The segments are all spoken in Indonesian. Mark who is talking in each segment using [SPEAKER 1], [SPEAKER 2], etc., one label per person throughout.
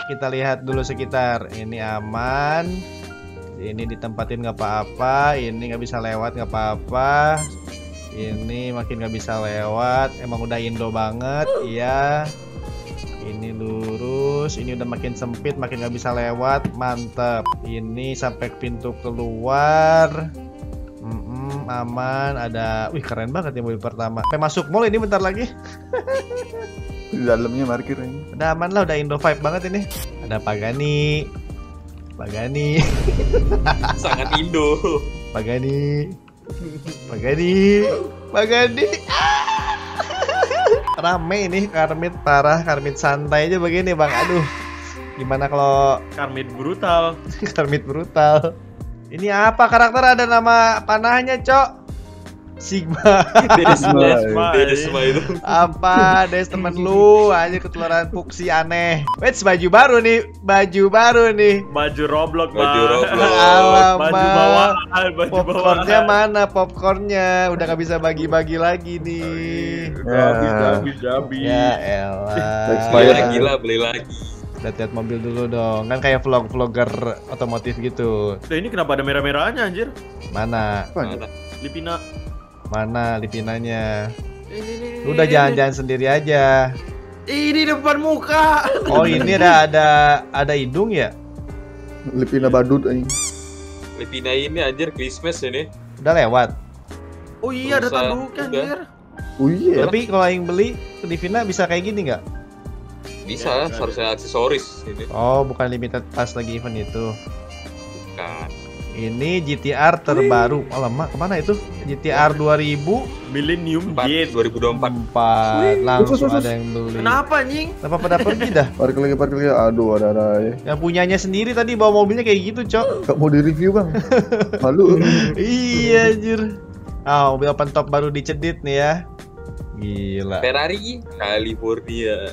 [SPEAKER 1] Kita lihat dulu sekitar. Ini aman. Ini ditempatin nggak apa-apa. Ini nggak bisa lewat nggak apa-apa. Ini makin nggak bisa lewat. Emang udah Indo banget. Iya. Ini lurus. Ini udah makin sempit, makin nggak bisa lewat. Mantep. Ini sampai pintu keluar. Aman. Ada. Wih, keren banget ya mobil pertama. Sampai masuk mall ini bentar lagi.
[SPEAKER 2] Di dalamnya parkir ini.
[SPEAKER 1] Udah aman lah, udah Indo vibe banget ini. Ada Pagani. Pagani.
[SPEAKER 3] Sangat Indo.
[SPEAKER 1] Pagani. Pagani. Pagani. Rame ini Karmit parah, Karmit santai aja begini bang. Aduh, gimana kalau
[SPEAKER 4] Karmit brutal.
[SPEAKER 1] Karmit brutal? Ini apa karakter, ada nama panahnya cok? Sigma.
[SPEAKER 3] Beda semua itu.
[SPEAKER 1] Apa Des temen lu aja ketularan fuksi aneh. Wait, baju baru nih, baju baru nih.
[SPEAKER 4] Baju Roblox,
[SPEAKER 3] Baju
[SPEAKER 4] Bang.
[SPEAKER 3] Roblox.
[SPEAKER 1] Alamak.
[SPEAKER 4] Baju bawahan, baju
[SPEAKER 1] Popcornnya
[SPEAKER 4] bawahan.
[SPEAKER 1] mana popcornnya? Udah gak bisa bagi-bagi lagi nih.
[SPEAKER 4] Jabi.
[SPEAKER 1] Ya elah.
[SPEAKER 3] Gila, beli lagi.
[SPEAKER 1] Lihat mobil dulu dong. Kan kayak vlogger otomotif gitu.
[SPEAKER 4] Nah, ini kenapa ada merah-merahnya anjir?
[SPEAKER 1] Mana?
[SPEAKER 3] Mana?
[SPEAKER 4] Lipina.
[SPEAKER 1] Mana Lipinanya?
[SPEAKER 4] Ini.
[SPEAKER 1] Udah jalan-jalan sendiri aja.
[SPEAKER 4] Ini depan muka.
[SPEAKER 1] Oh, ini ada hidung ya?
[SPEAKER 2] Lipina badut anjing.
[SPEAKER 3] Lipina ini anjir Christmas ini.
[SPEAKER 1] Udah lewat.
[SPEAKER 4] Oh iya, ada
[SPEAKER 3] Usah.
[SPEAKER 4] tanduknya anjir.
[SPEAKER 2] Oh iya.
[SPEAKER 1] Tapi kalau yang beli di Vina bisa kayak gini nggak?
[SPEAKER 3] Bisa,
[SPEAKER 4] Ya,
[SPEAKER 3] seharusnya aksesoris ini.
[SPEAKER 1] Oh, bukan limited pas lagi event itu.
[SPEAKER 3] Bukan.
[SPEAKER 1] Ini GTR terbaru. Oh, lama kemana itu? GTR 2004.
[SPEAKER 4] Millennium
[SPEAKER 3] 4,
[SPEAKER 4] Gate.
[SPEAKER 3] 2024.
[SPEAKER 1] Langsung ada yang beli.
[SPEAKER 4] Kenapa anjing?
[SPEAKER 1] Kenapa pada pergi dah?
[SPEAKER 2] Parkir lagi. Aduh, ada ya.
[SPEAKER 1] Yang punyanya sendiri tadi bawa mobilnya kayak gitu, Cok.
[SPEAKER 2] Gak mau di-review, Bang. Malu.
[SPEAKER 1] Iya, anjir. Ah, mobil open top baru dicedit nih ya. Gila.
[SPEAKER 3] Ferrari California.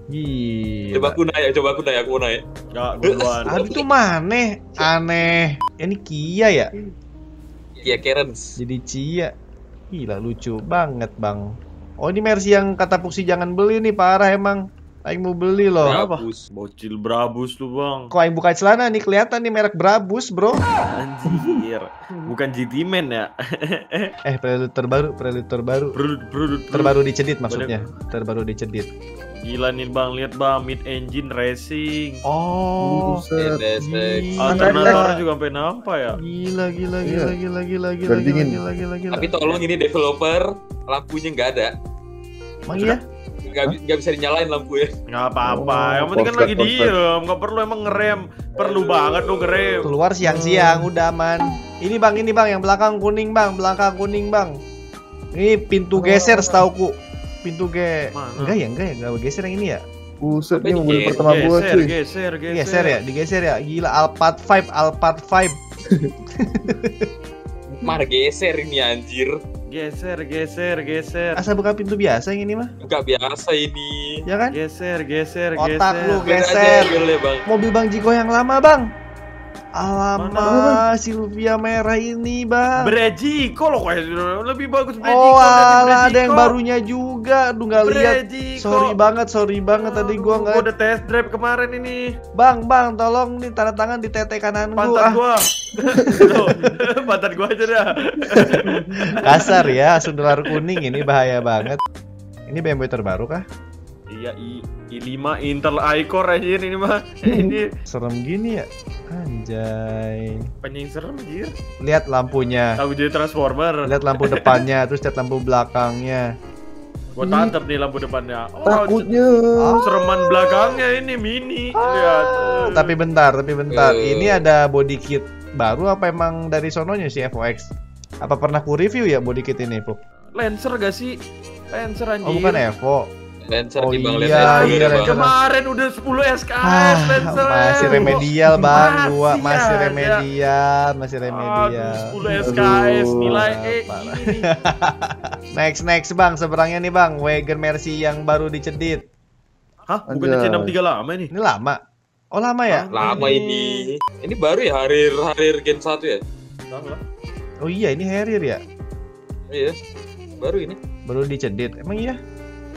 [SPEAKER 1] Gila.
[SPEAKER 3] Coba aku naik.
[SPEAKER 4] Enggak, duluan.
[SPEAKER 1] Aduh, itu mana? Aneh. Ini Kia ya?
[SPEAKER 3] Kia Carens.
[SPEAKER 1] Jadi Cia. Gila, lucu banget, Bang. Oh, ini Mercy yang kata Puksi jangan beli nih, parah emang. Aing mau beli loh.
[SPEAKER 3] Brabus.
[SPEAKER 4] Bocil Brabus lu, Bang.
[SPEAKER 1] Kok Aing buka celana nih, kelihatan nih merek Brabus, bro.
[SPEAKER 4] Anjir. Bukan GT Man ya?
[SPEAKER 1] Prelude terbaru.
[SPEAKER 4] Produk
[SPEAKER 1] Terbaru dicedit maksudnya. Terbaru dicedit.
[SPEAKER 4] Gila nih Bang, lihat Bang, mid engine racing.
[SPEAKER 1] Oh.
[SPEAKER 2] Buset.
[SPEAKER 3] NSX.
[SPEAKER 4] Alternatornya juga sampai nampak ya.
[SPEAKER 1] Gila.
[SPEAKER 2] Biar dingin.
[SPEAKER 3] Tapi tolong ini developer lampunya nggak ada.
[SPEAKER 1] Emang iya?
[SPEAKER 3] Nggak bisa dinyalain lampunya.
[SPEAKER 4] Nggak apa-apa,
[SPEAKER 2] Oh,
[SPEAKER 4] yang penting kan
[SPEAKER 2] konslet,
[SPEAKER 4] lagi diem, nggak perlu emang ngerem. Perlu banget lu ngerem.
[SPEAKER 1] Keluar siang-siang udah aman. Ini bang yang belakang kuning bang. Ini pintu geser setauku. Pintu
[SPEAKER 4] Mana?
[SPEAKER 1] enggak geser yang ini ya.
[SPEAKER 2] Buset,
[SPEAKER 3] Apa
[SPEAKER 2] ini
[SPEAKER 3] ini?
[SPEAKER 2] mobil pertama gua cuy.
[SPEAKER 4] Geser.
[SPEAKER 1] Digeser ya. Gila, Alphard 5.
[SPEAKER 3] Mar geser ini anjir.
[SPEAKER 4] Geser.
[SPEAKER 1] Asal buka pintu biasa yang ini mah.
[SPEAKER 3] Nggak biasa ini.
[SPEAKER 1] Ya kan?
[SPEAKER 4] Geser.
[SPEAKER 1] Otak lu
[SPEAKER 3] Beda aja
[SPEAKER 1] geser.
[SPEAKER 3] mobilnya, Bang.
[SPEAKER 1] Mobil Bang Jiko yang lama, Bang. Alamak, Silvia merah ini, Bang.
[SPEAKER 4] Brejiko loh, kayak lebih bagus Brejiko.
[SPEAKER 1] Oh,
[SPEAKER 4] dari
[SPEAKER 1] alah, ada yang
[SPEAKER 4] Brejiko.
[SPEAKER 1] barunya juga. Aduh, nggak lihat.
[SPEAKER 4] Brejiko.
[SPEAKER 1] Sorry banget tadi gua nggak.
[SPEAKER 4] Gua udah test drive kemarin ini.
[SPEAKER 1] Bang, tolong nih tanda tangan di tete kanan
[SPEAKER 4] Pantat
[SPEAKER 1] gua.
[SPEAKER 4] gua. Loh, pantat gua aja dah.
[SPEAKER 1] Kasar ya, sundular kuning ini bahaya banget. Ini BMW terbaru kah?
[SPEAKER 4] Iya, i5 Intel i-Core aja ini mah. Ini
[SPEAKER 1] Serem gini ya. Anjay.
[SPEAKER 4] penying serem anjir.
[SPEAKER 1] Lihat lampunya.
[SPEAKER 4] Tahu jadi transformer.
[SPEAKER 1] Lihat lampu depannya, terus lihat lampu belakangnya.
[SPEAKER 4] Gua tatap nih lampu depannya. Oh,
[SPEAKER 2] Takutnya.
[SPEAKER 4] sereman belakangnya ini mini. Lihat.
[SPEAKER 1] Tapi bentar.
[SPEAKER 3] Eh.
[SPEAKER 1] Ini ada body kit baru apa emang dari sononya si FOX? Apa pernah ku review ya body kit ini, Pup?
[SPEAKER 4] Lancer gak sih? Lancer anjir.
[SPEAKER 1] Oh, bukan Evo.
[SPEAKER 3] Lancer
[SPEAKER 1] Oh,
[SPEAKER 3] di Bang
[SPEAKER 1] iya,
[SPEAKER 3] Lancer.
[SPEAKER 1] iya,
[SPEAKER 3] Bang.
[SPEAKER 1] Lancer.
[SPEAKER 4] Kemarin udah 10 SKS
[SPEAKER 1] Ah,
[SPEAKER 4] Lancer.
[SPEAKER 1] masih remedial, Bang. Gua
[SPEAKER 4] Masih
[SPEAKER 1] masih
[SPEAKER 4] ada.
[SPEAKER 1] remedial.
[SPEAKER 4] Aduh, 10 SKS nilai
[SPEAKER 1] parah.
[SPEAKER 4] ini.
[SPEAKER 1] Next Bang, seberangnya nih Bang, Wagon Mercy yang baru dicedit.
[SPEAKER 4] Hah? Bukannya
[SPEAKER 2] Anjay.
[SPEAKER 4] C63 lama ini?
[SPEAKER 1] Ini lama. Oh, lama ya?
[SPEAKER 3] Lama ini. Ini baru ya Harir Gen 1 ya?
[SPEAKER 4] Salah.
[SPEAKER 1] Oh iya, ini Harrier ya?
[SPEAKER 3] Iya. Baru ini.
[SPEAKER 1] Baru dicedit. Emang iya?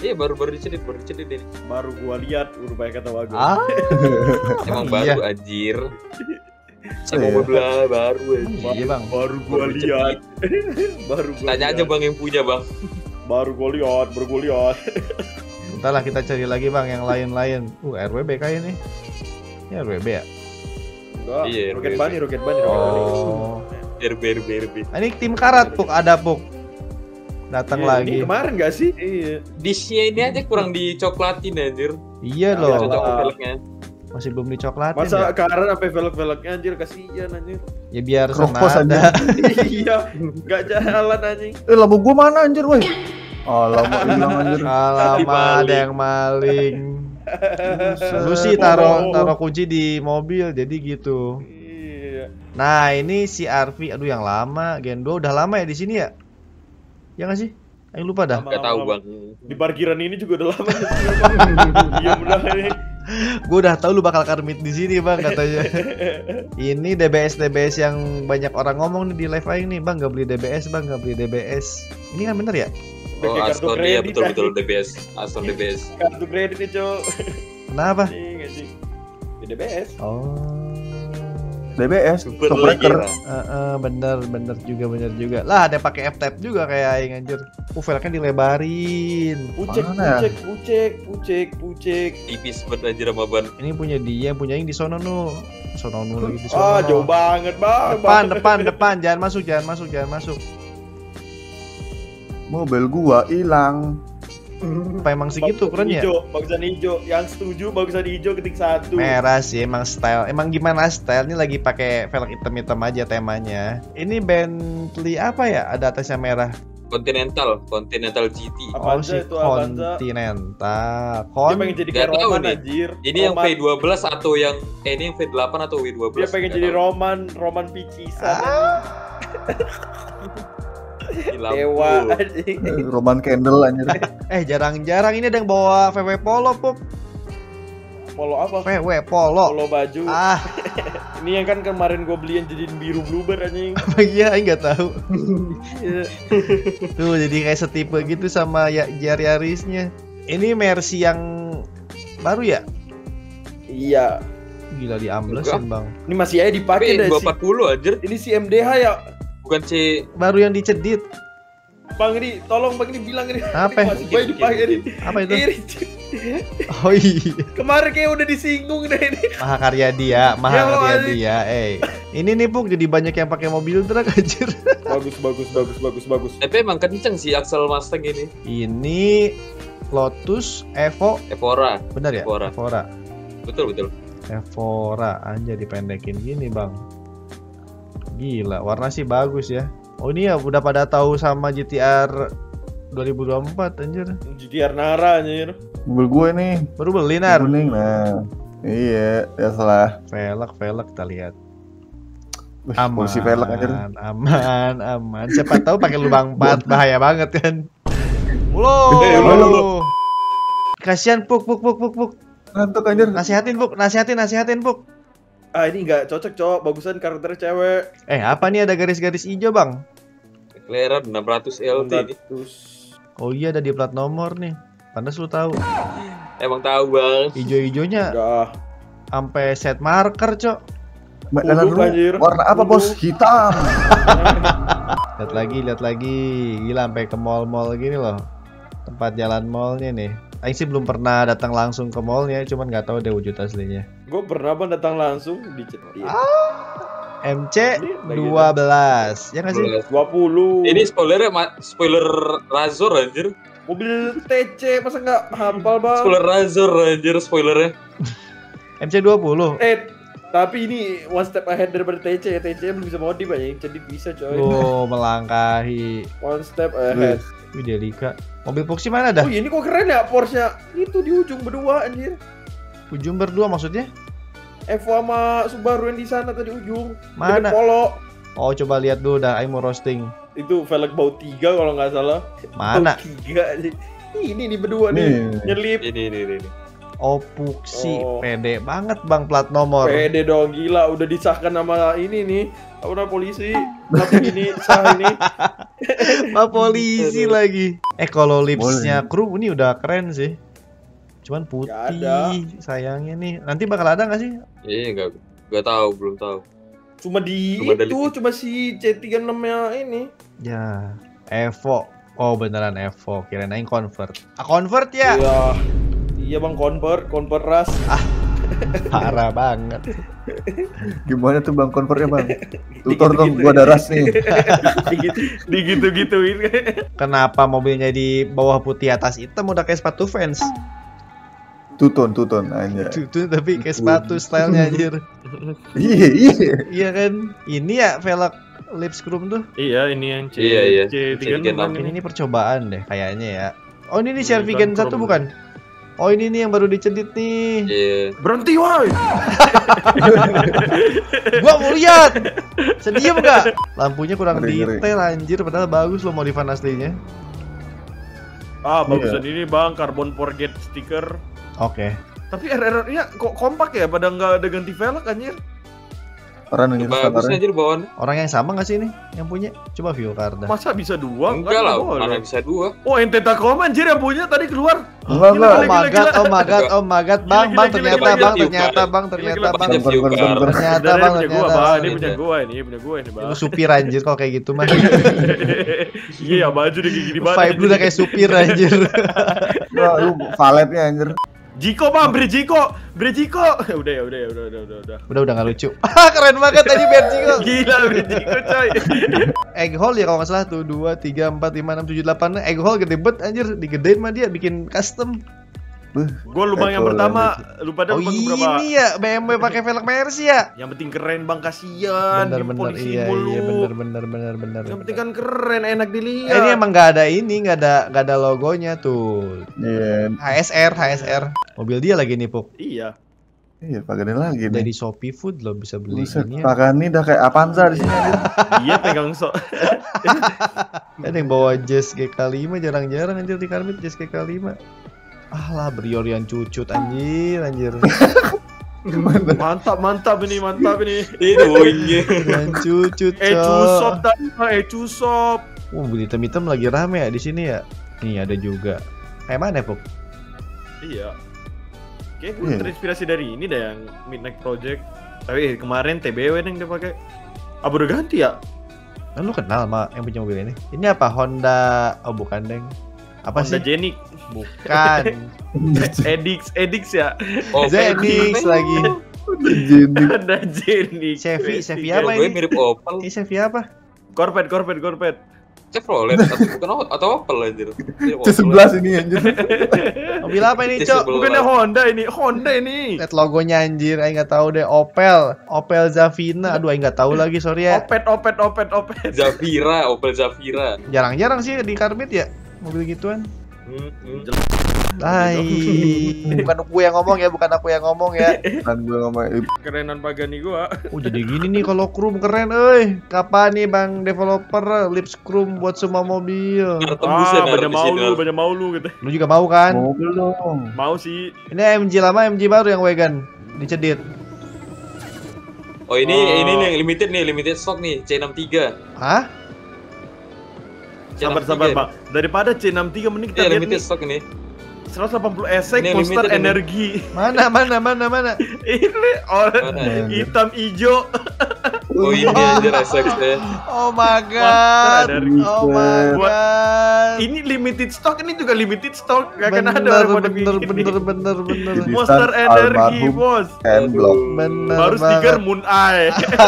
[SPEAKER 3] Iya baru dicedit ini.
[SPEAKER 4] Baru gua lihat rupanya kata Wago.
[SPEAKER 3] Emang
[SPEAKER 1] iya.
[SPEAKER 3] baru anjir. Saya mau belah baru
[SPEAKER 1] Iya bang.
[SPEAKER 4] Baru gua
[SPEAKER 3] Baru
[SPEAKER 4] lihat. Baru gua
[SPEAKER 3] Tanya
[SPEAKER 4] lihat.
[SPEAKER 3] aja bang yang punya bang.
[SPEAKER 4] Baru gua lihat.
[SPEAKER 1] Bentar lah kita cari lagi bang yang lain-lain. RWB kayak ini. Ini RWB ya?
[SPEAKER 4] Enggak.
[SPEAKER 3] Iya,
[SPEAKER 4] Roket
[SPEAKER 3] RWB.
[SPEAKER 4] Bunny.
[SPEAKER 1] Oh.
[SPEAKER 3] RB.
[SPEAKER 1] Ini tim karat Puk, ada Puk. Datang
[SPEAKER 4] Iya,
[SPEAKER 1] lagi.
[SPEAKER 4] Ini kemarin gak sih? Iya.
[SPEAKER 3] Dishnya ini aja kurang dicoklatin anjir.
[SPEAKER 1] Iya
[SPEAKER 4] Ya,
[SPEAKER 1] loh.
[SPEAKER 3] Cocok
[SPEAKER 4] lah.
[SPEAKER 3] velgnya.
[SPEAKER 1] Masih belum dicoklatin
[SPEAKER 4] Masa
[SPEAKER 1] ya.
[SPEAKER 4] Karen sampai velg-velgnya anjir kasihan anjir.
[SPEAKER 1] Ya biar
[SPEAKER 2] Kropos
[SPEAKER 1] senada.
[SPEAKER 4] Iya, enggak jalan anjing.
[SPEAKER 2] Lampu gua mana anjir, woi? Lama hilang anjir.
[SPEAKER 1] Alamak ada yang maling. Lu sih taruh kunci di mobil jadi gitu.
[SPEAKER 4] Iya.
[SPEAKER 1] Nah ini si Arfi, aduh yang lama, Gen 2 udah lama ya di sini ya? Ya nggak sih? Ayo lupa dah.
[SPEAKER 3] Gak tahu bang.
[SPEAKER 4] Di parkiran ini juga udah lama. Iya benar ini.
[SPEAKER 1] Gue udah tahu lu bakal karmit di sini bang katanya. Ini DBS yang banyak orang ngomong nih di live aing nih bang, nggak beli DBS bang, nggak beli DBS. Ini kan bener ya?
[SPEAKER 3] Oh
[SPEAKER 4] Pakai kartu
[SPEAKER 3] Aston ya
[SPEAKER 4] kredit,
[SPEAKER 3] betul DBS. Aston DBS.
[SPEAKER 4] Kartu kredit nih, Cok.
[SPEAKER 1] Kenapa?
[SPEAKER 4] Anjing. Di DBS.
[SPEAKER 1] Oh.
[SPEAKER 2] DBS,
[SPEAKER 3] Super
[SPEAKER 2] Shockbreaker.
[SPEAKER 1] Bener juga. Lah ada pakai F-Type juga kayak aing anjir. Velgnya dilebarin.
[SPEAKER 2] Mana?
[SPEAKER 4] Pucek.
[SPEAKER 3] Tipis banget anjir sama ban.
[SPEAKER 1] Ini punya dia, punya yang di sono nu. Sono nu lagi di sono.
[SPEAKER 4] Jauh banget, Bang.
[SPEAKER 1] Depan, jangan masuk.
[SPEAKER 2] Mobil gua hilang.
[SPEAKER 1] Apa emang segitu ukurannya?
[SPEAKER 4] Bagusan hijau. Yang setuju bagusan hijau ketik 1.
[SPEAKER 1] Merah sih emang style. Emang gimana style? Ini lagi pakai velg hitam aja temanya. Ini Bentley apa ya? Ada atasnya merah.
[SPEAKER 3] Continental GT.
[SPEAKER 4] Apa?
[SPEAKER 1] Oh
[SPEAKER 4] Avanza
[SPEAKER 1] si
[SPEAKER 4] itu, Avanza.
[SPEAKER 1] Continental.
[SPEAKER 4] Dia pengen jadi kayak
[SPEAKER 3] Nggak tahu
[SPEAKER 4] Roman
[SPEAKER 3] nih.
[SPEAKER 4] anjir.
[SPEAKER 3] Ini yang
[SPEAKER 4] Roman.
[SPEAKER 3] V12 atau yang ini yang V8 atau V12?
[SPEAKER 4] Dia pengen
[SPEAKER 3] Nggak
[SPEAKER 4] jadi
[SPEAKER 3] tahu.
[SPEAKER 4] Roman Picisan.
[SPEAKER 3] Di lampu.
[SPEAKER 4] Dewa anjing.
[SPEAKER 2] Roman Candle anjir.
[SPEAKER 1] Jarang-jarang ini ada yang bawa VW Polo Puk.
[SPEAKER 4] Polo apa?
[SPEAKER 1] VW Polo.
[SPEAKER 4] Polo baju.
[SPEAKER 1] Ah,
[SPEAKER 4] Ini yang kan kemarin gue beliin jadiin biru bluebird anjing.
[SPEAKER 1] apa iya? Aing nggak tahu.
[SPEAKER 4] Iya.
[SPEAKER 1] Tuh jadi kayak setipe gitu sama ya Yarisnya. Ini Mercy yang baru ya?
[SPEAKER 4] Iya.
[SPEAKER 1] Gila diamblesin bang.
[SPEAKER 4] Ini masih aja dipakai dah sih.
[SPEAKER 3] 240 anjir.
[SPEAKER 4] Ini si MDH ya.
[SPEAKER 3] Bukan C.
[SPEAKER 1] Baru yang dicedit.
[SPEAKER 4] Bang ini tolong Bang ini bilang ini.
[SPEAKER 1] Apa?
[SPEAKER 4] Ini masih baik dipakai ini.
[SPEAKER 1] Apa itu?
[SPEAKER 4] Ini
[SPEAKER 1] Oh iya.
[SPEAKER 4] kemarin kayak udah disinggung deh ini.
[SPEAKER 1] Mahakarya dia.
[SPEAKER 4] anjing.
[SPEAKER 1] Ini nih Puk jadi banyak yang pakai mobil truk anjir.
[SPEAKER 4] Bagus.
[SPEAKER 3] Tapi emang kenceng sih Axel Mustang ini.
[SPEAKER 1] Ini Lotus Evo,
[SPEAKER 3] Evora.
[SPEAKER 1] benar ya?
[SPEAKER 3] Evora. Betul.
[SPEAKER 1] Evora anjir dipendekin gini bang. Gila, warna sih bagus ya. Oh ini ya udah pada tahu sama GTR 2024 anjir.
[SPEAKER 4] GTR Nara anjir.
[SPEAKER 2] Mobil gua ini
[SPEAKER 1] Baru beli Nar.
[SPEAKER 2] kuning nah. Iya, ya salah.
[SPEAKER 1] Velg kita lihat.
[SPEAKER 2] Wih, polisi velg anjir.
[SPEAKER 1] Aman. Siapa tahu pakai lubang 4 bahaya banget kan.
[SPEAKER 2] Halo.
[SPEAKER 1] Kasihan Puk.
[SPEAKER 2] Ngantuk anjir.
[SPEAKER 1] Nasihatin Puk.
[SPEAKER 4] Ah ini nggak cocok cowok, bagusan karakter cewek.
[SPEAKER 1] Apa nih ada garis-garis hijau bang?
[SPEAKER 3] McLaren 600 LT ini.
[SPEAKER 1] Oh iya ada di plat nomor nih. Pantes lu tahu.
[SPEAKER 3] Emang tahu bang.
[SPEAKER 1] Ijo-ijonya
[SPEAKER 4] Enggak.
[SPEAKER 1] sampai set marker, Cok.
[SPEAKER 2] Mbak Danan
[SPEAKER 4] Puluk,
[SPEAKER 2] lu
[SPEAKER 4] anjir.
[SPEAKER 2] warna apa bos?
[SPEAKER 4] Puluk.
[SPEAKER 2] Hitam.
[SPEAKER 1] Lihat lagi. Gila sampai ke mall-mall gini loh. Tempat jalan mallnya nih. Aing sih belum pernah datang langsung ke mallnya, cuman nggak tahu deh wujud aslinya.
[SPEAKER 4] Gue pernah Bang datang langsung dicetit.
[SPEAKER 1] MC 12, ya nggak sih?
[SPEAKER 4] 20.
[SPEAKER 3] Ini spoiler Razor anjir.
[SPEAKER 4] Mobil TC masa nggak hafal Bang?
[SPEAKER 3] Spoiler Razor anjir spoilernya.
[SPEAKER 1] MC 20.
[SPEAKER 4] Tapi ini one step ahead daripada TC. TC belum bisa modif aja, yang cedit bisa coy.
[SPEAKER 1] Oh, melangkahi.
[SPEAKER 4] One step ahead.
[SPEAKER 1] Wih, Delika. Mobil Foxy mana dah?
[SPEAKER 4] Oh ini kok keren ya Porsche itu di ujung berdua anjir.
[SPEAKER 1] Ujung berdua maksudnya?
[SPEAKER 4] Evo sama Subaru yang di sana tadi ujung.
[SPEAKER 1] Mana?
[SPEAKER 4] Deket Polo.
[SPEAKER 1] Oh, coba lihat dulu dah, Aing mau roasting.
[SPEAKER 4] Itu velg bau 3 kalau nggak salah.
[SPEAKER 1] Mana?
[SPEAKER 4] Bau 3 anjir. Ini berdua nih. Nyelip.
[SPEAKER 3] Ini.
[SPEAKER 1] Oh, Fuxi.
[SPEAKER 4] Oh.
[SPEAKER 1] Pede banget Bang plat nomor.
[SPEAKER 4] Pede dong gila udah disahkan sama ini nih. Apa namanya polisi. Tapi ini sah ini.
[SPEAKER 1] Pak polisi lagi. Kalau lipsnya
[SPEAKER 2] Boleh.
[SPEAKER 1] kru ini udah keren sih. Cuman
[SPEAKER 4] Nggak ada.
[SPEAKER 1] putih sayangnya nih. Nanti bakal ada nggak sih?
[SPEAKER 3] Iya nggak tahu, belum tahu.
[SPEAKER 4] Cuma di
[SPEAKER 3] Cuma ada
[SPEAKER 4] itu,
[SPEAKER 3] lipstick.
[SPEAKER 4] cuma si C36-nya ini.
[SPEAKER 1] Ya, Evo. Oh beneran Evo. Kirain aing convert. Convert ya?
[SPEAKER 4] Iya. Iya bang, convert ras.
[SPEAKER 1] Parah banget.
[SPEAKER 2] Gimana tuh bang konvernya bang? Tutor dong, gua ada ras nih.
[SPEAKER 4] Digitu-gituin.
[SPEAKER 1] Kenapa mobilnya di bawah putih atas hitam udah kayak sepatu Vans?
[SPEAKER 2] Tuton aja.
[SPEAKER 1] Itu tapi kayak sepatu stylenya anjir.
[SPEAKER 2] Iya.
[SPEAKER 1] Iya kan? Ini ya velg lip scrum tuh.
[SPEAKER 4] Iya, ini yang C.
[SPEAKER 3] Iya.
[SPEAKER 4] C36
[SPEAKER 3] C36.
[SPEAKER 1] Ini percobaan deh kayaknya ya. Oh ini nih
[SPEAKER 4] Ini
[SPEAKER 1] Shervigen
[SPEAKER 4] kan
[SPEAKER 1] 1
[SPEAKER 4] Chrome.
[SPEAKER 1] bukan? Oh ini nih yang baru dicedit nih.
[SPEAKER 3] Iya.
[SPEAKER 4] Berhenti woi.
[SPEAKER 1] Gua mau lihat. Sedih enggak? Lampunya kurang
[SPEAKER 2] Ngeri.
[SPEAKER 1] detail anjir padahal bagus loh modifan aslinya.
[SPEAKER 4] Bagusan ini bang, carbon forget stiker.
[SPEAKER 1] Oke.
[SPEAKER 4] Tapi RR-nya kok kompak ya, pada nggak ada ganti velg anjir.
[SPEAKER 2] Orang ini
[SPEAKER 3] Bagus
[SPEAKER 2] sabarnya.
[SPEAKER 3] aja bawaannya.
[SPEAKER 1] Orang yang sama nggak sih ini yang punya? Coba view Karda.
[SPEAKER 4] Masa bisa dua?
[SPEAKER 3] Enggak lah,
[SPEAKER 4] boleh.
[SPEAKER 3] mana bisa 2.
[SPEAKER 4] Oh, ente Tacoma anjir yang punya tadi keluar.
[SPEAKER 2] Enggak.
[SPEAKER 1] Oh
[SPEAKER 4] Gila,
[SPEAKER 1] my god,
[SPEAKER 4] gila.
[SPEAKER 1] oh my god, oh my god, bang,
[SPEAKER 4] Gila,
[SPEAKER 1] bang,
[SPEAKER 4] gila,
[SPEAKER 1] ternyata
[SPEAKER 4] gila,
[SPEAKER 1] bang,
[SPEAKER 3] gila.
[SPEAKER 1] ternyata bang, ternyata
[SPEAKER 4] Gila,
[SPEAKER 1] bang,
[SPEAKER 3] Banyak view kan.
[SPEAKER 1] ternyata
[SPEAKER 4] Dari
[SPEAKER 1] bang,
[SPEAKER 4] punya gua,
[SPEAKER 1] ternyata
[SPEAKER 4] bang.
[SPEAKER 1] bang.
[SPEAKER 4] Ini punya gua, ini bang.
[SPEAKER 1] Lu supir anjir kalau kayak gitu mah.
[SPEAKER 4] Iya, baju udah kayak gini banget.
[SPEAKER 1] Vibe lu udah kayak supir anjir.
[SPEAKER 2] Wah, lu valetnya anjir.
[SPEAKER 4] Jiko bang, Brejiko. Udah.
[SPEAKER 1] Udah nggak lucu. Keren banget tadi Berjiko.
[SPEAKER 4] Gila Brejiko coy.
[SPEAKER 1] Egg hole ya kalau nggak salah tuh 2, 3, 4, 5, 6, 7, 8. Egg hole gede banget anjir, digedein mah dia bikin custom.
[SPEAKER 4] Gua lubang yang pertama, lu pada
[SPEAKER 1] Oh
[SPEAKER 4] lubang berapa?
[SPEAKER 1] ini ya BMW pakai velg Mercy ya.
[SPEAKER 4] Yang penting keren bang, kasihan.
[SPEAKER 1] Bener iya bener.
[SPEAKER 4] Yang penting kan keren, enak dilihat.
[SPEAKER 1] Ini emang nggak ada logonya tuh.
[SPEAKER 2] Iya.
[SPEAKER 1] HSR. Mobil dia lagi nih Puk.
[SPEAKER 4] Iya.
[SPEAKER 2] Iya, paganin lagi
[SPEAKER 1] Dari
[SPEAKER 2] nih.
[SPEAKER 1] Shopee Food lo bisa beli
[SPEAKER 2] Buset,
[SPEAKER 1] ini ya.
[SPEAKER 2] Pagani udah kayak Avanza di sini anjir.
[SPEAKER 4] Dia pegang sok.
[SPEAKER 1] Ada yang bawa Jazz GK5 jarang-jarang anjir di Karmit Jazz GK5. Alah Brior yang cucut anjir.
[SPEAKER 4] Mantap ini.
[SPEAKER 3] Itu boingnya.
[SPEAKER 1] Yang cucut.
[SPEAKER 4] Cusop tadi, cusop.
[SPEAKER 1] Mobil hitam-hitam lagi rame ya di sini ya. Nih ada juga. Kayak mana Puk?
[SPEAKER 4] Iya. Kayak gue
[SPEAKER 2] Iya.
[SPEAKER 4] terinspirasi dari ini dah yang Midnight Project. Tapi kemarin TBW yang dia pakai. Udah ganti ya?
[SPEAKER 1] Kan lu kenal sama yang punya mobil ini? Ini apa? Honda? Oh bukan deng. Apa
[SPEAKER 4] Honda
[SPEAKER 1] sih?
[SPEAKER 4] Genic.
[SPEAKER 1] Bukan.
[SPEAKER 4] Edix ya.
[SPEAKER 3] Oh,
[SPEAKER 1] Zenix lagi.
[SPEAKER 2] Jadi
[SPEAKER 4] Honda Genic.
[SPEAKER 1] Chevy
[SPEAKER 3] Iya,
[SPEAKER 1] apa
[SPEAKER 3] gue
[SPEAKER 1] ini?
[SPEAKER 3] mirip Opel.
[SPEAKER 1] Ini Chevy apa?
[SPEAKER 4] Corvette.
[SPEAKER 3] Chevrolet atau Opel anjir.
[SPEAKER 2] C11 ini anjir.
[SPEAKER 1] Mobil apa ini, Cok?
[SPEAKER 4] Bukannya Honda ini.
[SPEAKER 1] Lihat logonya anjir, aing nggak tahu deh. Opel Zavina. Aduh, aing nggak tahu lagi, sorry ya.
[SPEAKER 4] Opet.
[SPEAKER 3] Opel Zafira.
[SPEAKER 1] Jarang-jarang sih di Karbit ya mobil gituan.
[SPEAKER 4] Hai.
[SPEAKER 1] Bukan aku yang ngomong ya.
[SPEAKER 2] Kan gue ngomong
[SPEAKER 4] Kerenan Pagani gua.
[SPEAKER 1] Oh jadi gini nih kalau chrome keren, euy. Kapan nih bang developer lips chrome buat semua mobil?
[SPEAKER 4] Banyak mau lu gitu.
[SPEAKER 1] Lu juga mau kan?
[SPEAKER 2] mobil dong.
[SPEAKER 4] Mau sih.
[SPEAKER 1] Ini MG lama, MG baru yang wagon dicedit.
[SPEAKER 3] Oh ini nih yang limited stock nih C63.
[SPEAKER 1] Hah?
[SPEAKER 4] Sabar bang. Daripada C63 mending kita lihat
[SPEAKER 3] limited
[SPEAKER 4] nih.
[SPEAKER 3] stock ini.
[SPEAKER 4] 180 esek
[SPEAKER 3] Ini
[SPEAKER 4] Monster
[SPEAKER 3] limited ini.
[SPEAKER 4] Energi.
[SPEAKER 1] Mana?
[SPEAKER 4] Ini orang
[SPEAKER 3] Mana?
[SPEAKER 4] hitam hijau.
[SPEAKER 3] Oh ini anjir SX-nya.
[SPEAKER 1] Oh my god.
[SPEAKER 4] Energi.
[SPEAKER 1] Oh my
[SPEAKER 4] Buat-
[SPEAKER 1] god.
[SPEAKER 4] Ini limited stock, ini juga limited stock. Gak akan ada orang pada
[SPEAKER 1] bener.
[SPEAKER 4] bikin. Monster
[SPEAKER 2] Desain
[SPEAKER 4] Energi
[SPEAKER 2] almarhum
[SPEAKER 4] bos.
[SPEAKER 2] M Block.
[SPEAKER 1] Bener
[SPEAKER 4] Baru stiker Moon Eye.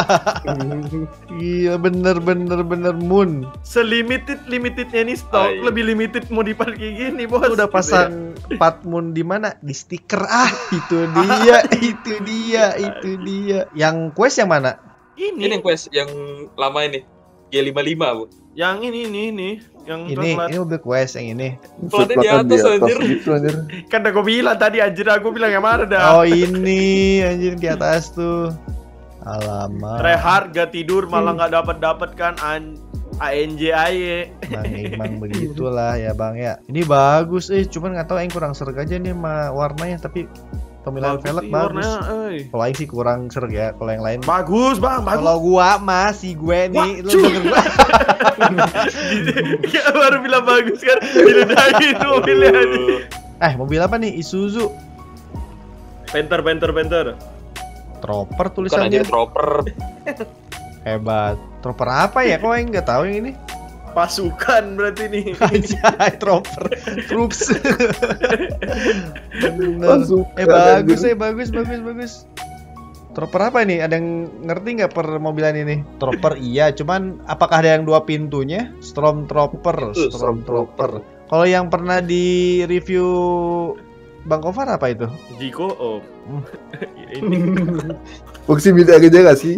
[SPEAKER 1] Iya bener Moon.
[SPEAKER 4] Limitednya ini stok,
[SPEAKER 3] Ay.
[SPEAKER 4] lebih limited mau dipakai kayak gini bos.
[SPEAKER 1] Udah pasang 4 Moon di mana? Di stiker. Itu dia. Yang quest yang mana?
[SPEAKER 3] Ini yang quest yang lama ini. G55 bu.
[SPEAKER 4] Yang ini. Yang
[SPEAKER 1] Ini
[SPEAKER 4] coklat.
[SPEAKER 1] mobil quest yang ini.
[SPEAKER 3] Platnya di atas, anjir.
[SPEAKER 2] Gitu anjir.
[SPEAKER 4] Kan udah gue bilang tadi anjir, aku bilang yang mana dah.
[SPEAKER 1] Oh ini anjir di atas tuh. Alamak.
[SPEAKER 4] Rehard gak tidur malah gak dapat kan ANJAY.
[SPEAKER 1] Emang begitulah ya bang ya. Ini bagus cuman nggak tahu yang kurang serg aja nih sama warnanya tapi Pemilihan velg bagus. Kalau Aing sih kurang serg ya, kalau yang lain.
[SPEAKER 4] Bagus bang, bagus.
[SPEAKER 1] Kalau gua masih gue nih, lu denger gua.
[SPEAKER 4] Ya baru bilang bagus kan, diludahin mobilnya.
[SPEAKER 1] Mobil apa nih? Isuzu.
[SPEAKER 4] Panther.
[SPEAKER 1] Trooper
[SPEAKER 3] Bukan
[SPEAKER 1] tulisannya.
[SPEAKER 3] anjir Trooper.
[SPEAKER 1] Hebat. Trooper apa ya? Kok Aing nggak tahu yang ini?
[SPEAKER 4] Pasukan berarti nih.
[SPEAKER 1] Anjay, Trooper. Troops. Bener.
[SPEAKER 2] Pasukan,
[SPEAKER 1] Bagus. Trooper apa ini? Ada yang ngerti nggak per mobilan ini? Trooper iya, cuman apakah ada yang 2 pintunya? Stormtrooper. Kalau yang pernah di review Bang Kovar apa itu?
[SPEAKER 4] Jiko, oh.
[SPEAKER 2] Foxy beda aja gak sih?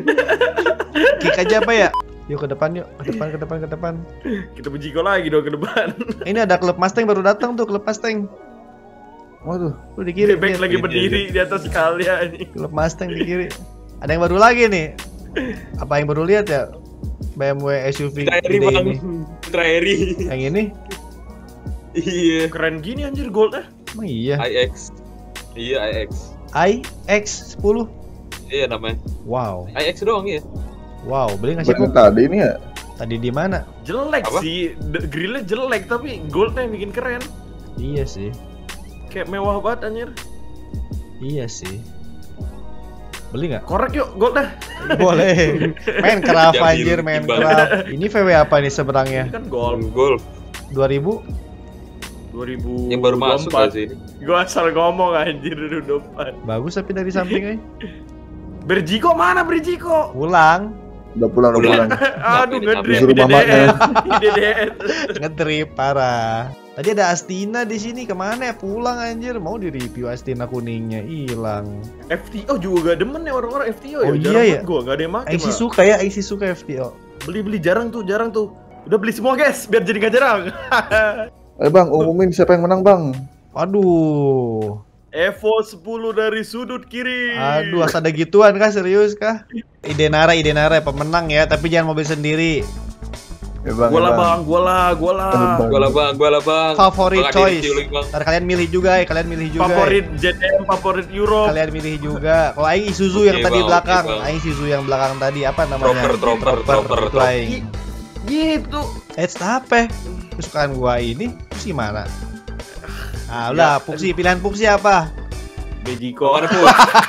[SPEAKER 1] Kick aja apa ya? Yuk ke depan yuk, ke depan.
[SPEAKER 4] Kita berjiko lagi dong ke depan.
[SPEAKER 1] Ini ada klub Mustang baru datang tuh, klub Mustang.
[SPEAKER 2] Waduh,
[SPEAKER 1] Lu di kiri.
[SPEAKER 4] Bebek lagi berdiri di atas kalian ini.
[SPEAKER 1] Klub Mustang di kiri. Ada yang baru lagi nih. Apa yang baru lihat ya? BMW SUV
[SPEAKER 3] Traeri
[SPEAKER 1] gede
[SPEAKER 3] bang.
[SPEAKER 1] ini.
[SPEAKER 3] Traeri.
[SPEAKER 1] Yang ini?
[SPEAKER 3] Iya.
[SPEAKER 4] Keren gini anjir goldnya.
[SPEAKER 1] Emang iya.
[SPEAKER 3] iX. Iya iX.
[SPEAKER 1] iX10.
[SPEAKER 3] Iya namanya.
[SPEAKER 1] Wow.
[SPEAKER 3] iX doang ya.
[SPEAKER 1] Wow, beli nggak sih
[SPEAKER 2] banyak
[SPEAKER 1] Puk?
[SPEAKER 2] tadi ini ya.
[SPEAKER 1] Tadi di mana?
[SPEAKER 4] Jelek
[SPEAKER 3] Apa?
[SPEAKER 4] sih, grillnya jelek tapi goldnya yang bikin keren.
[SPEAKER 1] Iya sih.
[SPEAKER 4] Kayak mewah banget anjir.
[SPEAKER 1] Iya sih. Beli nggak?
[SPEAKER 4] Korek yuk goldnya.
[SPEAKER 1] Boleh. Main craft
[SPEAKER 3] Jamil,
[SPEAKER 1] anjir, main
[SPEAKER 3] timbang.
[SPEAKER 1] craft. Ini VW apa nih seberangnya?
[SPEAKER 4] Ini kan gold
[SPEAKER 3] Golf.
[SPEAKER 1] 2000?
[SPEAKER 4] 2000.
[SPEAKER 3] Yang baru masuk gak sih ini?
[SPEAKER 4] Gua asal ngomong anjir 2024.
[SPEAKER 1] Bagus tapi dari samping
[SPEAKER 4] Berjiko mana Berjiko?
[SPEAKER 1] Pulang.
[SPEAKER 2] Udah pulang.
[SPEAKER 4] Aduh
[SPEAKER 3] Capek,
[SPEAKER 4] ngedrip
[SPEAKER 2] Disuruh mamanya.
[SPEAKER 4] IDDS.
[SPEAKER 1] Ngedrip parah. Tadi ada Astina di sini, kemana ya? Pulang anjir, mau di review Astina kuningnya hilang.
[SPEAKER 4] FTO juga gak demen ya orang-orang FTO ya.
[SPEAKER 1] Oh,
[SPEAKER 4] Jarang
[SPEAKER 1] iya ya?
[SPEAKER 4] banget gua gak ada yang make.
[SPEAKER 1] Aing sih
[SPEAKER 4] Mak.
[SPEAKER 1] suka ya, Aing sih suka FTO.
[SPEAKER 4] Beli jarang tuh. Udah beli semua guys, biar jadi gak jarang.
[SPEAKER 2] Bang, umumin siapa yang menang bang?
[SPEAKER 1] Waduh.
[SPEAKER 4] Evo 10 dari sudut kiri.
[SPEAKER 1] Aduh, asal ada gituan kah? Serius kah? Ide Nara pemenang ya, tapi jangan mobil sendiri.
[SPEAKER 2] Ya bang.
[SPEAKER 4] Gua
[SPEAKER 2] ya,
[SPEAKER 4] lah bang.
[SPEAKER 3] Gua lah bang.
[SPEAKER 1] Favorit
[SPEAKER 3] Bang, ada
[SPEAKER 1] choice.
[SPEAKER 3] review lagi, Bang.
[SPEAKER 1] Ntar kalian milih juga ya,
[SPEAKER 4] Favorit JDM, favorit Euro.
[SPEAKER 1] Kalian milih juga. Kalau Aing Isuzu yang
[SPEAKER 3] Oke,
[SPEAKER 1] tadi
[SPEAKER 3] Bang,
[SPEAKER 1] belakang,
[SPEAKER 3] oke, Bang.
[SPEAKER 1] Aing Isuzu yang belakang tadi apa namanya?
[SPEAKER 3] Trooper.
[SPEAKER 1] Itu Aing.
[SPEAKER 4] Gitu.
[SPEAKER 1] Apa? Kesukaan gua ini, terus gimana? Ah, udah, Puksi, pilihan Puksi apa?
[SPEAKER 4] Bejiko.
[SPEAKER 3] Mana pun.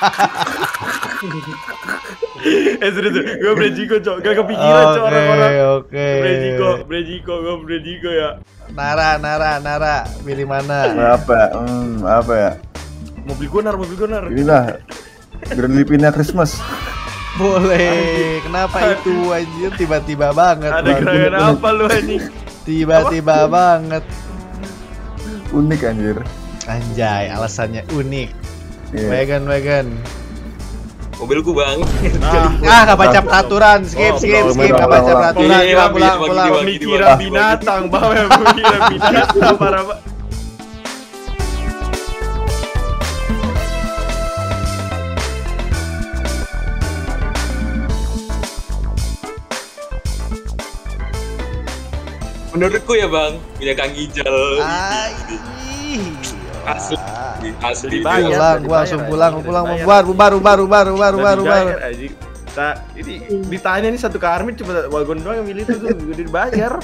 [SPEAKER 4] Serius, gue Brejiko cok, gak kepikiran cok orang-orang.
[SPEAKER 1] Oke.
[SPEAKER 4] Brejiko, gue Brejiko ya.
[SPEAKER 1] Nara, pilih mana?
[SPEAKER 2] Apa ya?
[SPEAKER 4] Mobil gue nar.
[SPEAKER 2] Inilah Grand Lipina Christmas.
[SPEAKER 1] Boleh. Kenapa itu anjir tiba-tiba banget?
[SPEAKER 4] Ada
[SPEAKER 1] Bang.
[SPEAKER 4] gerangan apa lu anjing?
[SPEAKER 1] Tiba-tiba banget.
[SPEAKER 2] Unik anjir.
[SPEAKER 1] Anjay, alasannya unik.
[SPEAKER 2] Iya.
[SPEAKER 1] Wagon.
[SPEAKER 3] Mobilku bang.
[SPEAKER 1] Nggak baca peraturan. Skip. Nggak baca peraturan.
[SPEAKER 3] Iya,
[SPEAKER 1] Pulang.
[SPEAKER 4] Pemikiran binatang, pemikiran binatang parah pak.
[SPEAKER 3] Menurutku ya bang, punya Kang Ijal. Asli.
[SPEAKER 1] Pulang, gua langsung pulang. Bubar.
[SPEAKER 4] Nah, ini ditanya nih satu karmit cuma wagon doang yang milih itu tuh udah dibayar.